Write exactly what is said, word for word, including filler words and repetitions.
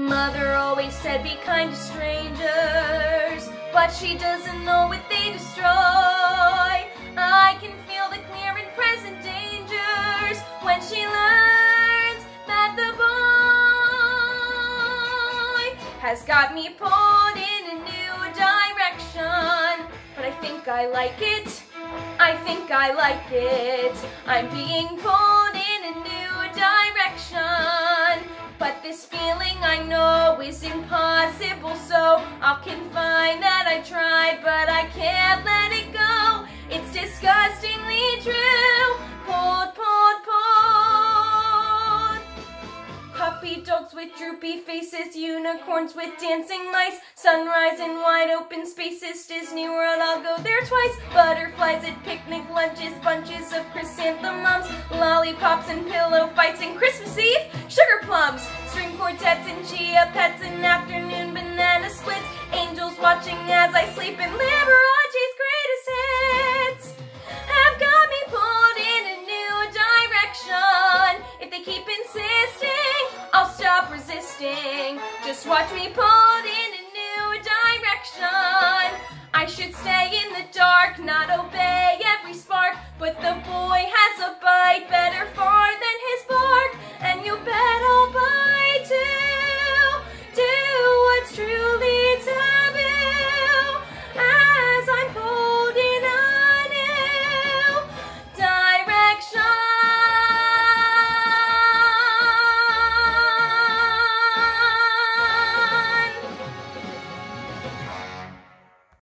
Mother always said be kind to strangers, but she doesn't know what they destroy. I can feel the clear and present dangers when she learns that the boy has got me pulled in a new direction. But I think I like it, I think I like it. I'm being pulled in a new direction. But this feeling I know is impossible, so I'll confine that I tried, but I can't let it go. It's disgustingly true. Pulled, pulled, pulled. Puppy dogs with droopy faces, unicorns with dancing mice, sunrise in wide open spaces, Disney World, I'll go there twice. Butterflies at picnic lunches, bunches of chrysanthemums, lollipops and pillow fights, and Christmas Eve, sugar plums, string quartets and chia pets, and afternoon banana splits, angels watching as I sleep, and Liberace's greatest hits have got me pulled in a new direction. If they keep insisting, I'll stop resisting. Just watch me pull